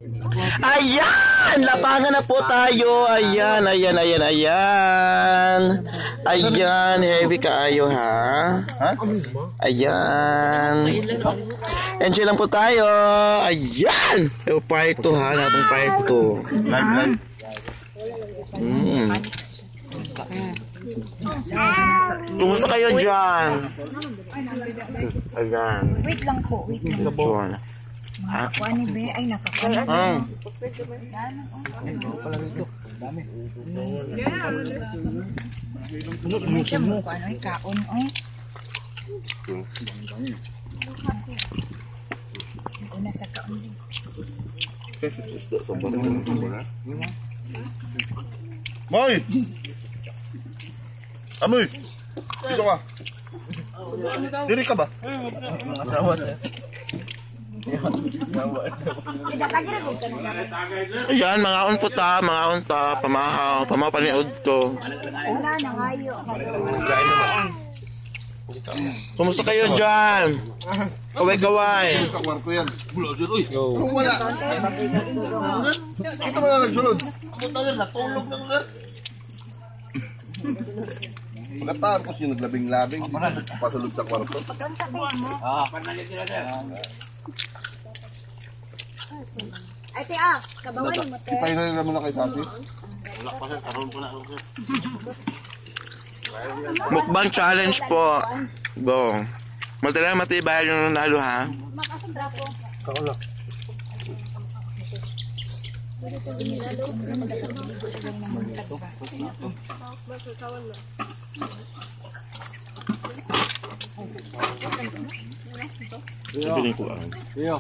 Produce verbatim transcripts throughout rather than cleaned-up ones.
Ayan! Lapangan na po tayo. Ayan, ayan, ayan, ayan. Ayan, heavy kaayo ha. Ha? Ayan. Enjoy lang po tayo. Ayan! Yung part two ha. Natong part two. Live, live. Mm. Kumusta kayo dyan? Ayan. Wait lang po, wait lang. Diyan. Ako ani be ay nakakain. Ah. Medyo mo ko ano ay kaon oy. Una sa kaon. Moy! Amoy! Dito ka. Diri ka ba? Ayan, mga unpo ta, mga unta, pamahaw, pamahaw paniod to. Wala na ngayo. Kumusta kayo dyan? Kaway-kaway. Kakwarto yan. Bulo, sir. Uy! Kung wala. Ito mo na nagsulod. Punta yan, natulog na sir. Pagkatapos yung naglabing-labing, pasulog sa kwarto. Ay te ah, sabawan mo te. Ipay na nila muna kay Sasi. Mukbang challenge po. Go. Matala matibay yung nanalo ha. Makasandra po. Kaula. Piling ko lang.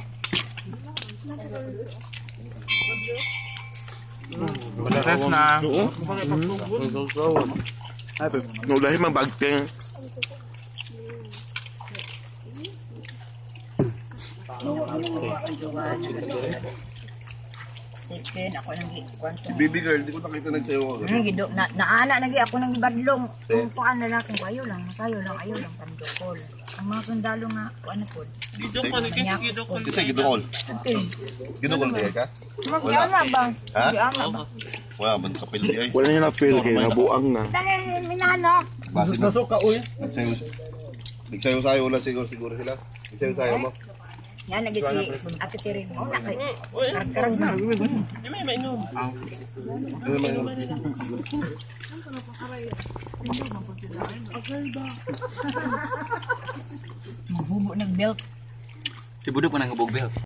Malakas na. Oo. No, dahil mabagting. Sipen ako nang kwanto. Si baby girl, di ko nakita nagsayo ako. Nang gido na naana nagi ako nang ibadlong. Kung paan lalaki kayo lang, kayo lang, ayo lang pandukol. Ang mga kundalo nga ano po. Gidok ko, gidok ko. Kasi gidokol. Okay. Gidokol kaya ka? Magyama ba? Ha? Magyama ba? Wala, man sa pildi ay. Wala niyo na-feel kayo, nabuang na. Dahil minano. Base na. Nasok ka, uy. Nagsayo. Nagsayo-sayo lang siguro, siguro sila. Nagsayo-sayo mo. Yan nagi si Ate Tirin mo na kay. Karkarag na. Ano naman yun? Mahubo ng belt. Si Budok pa nang belt.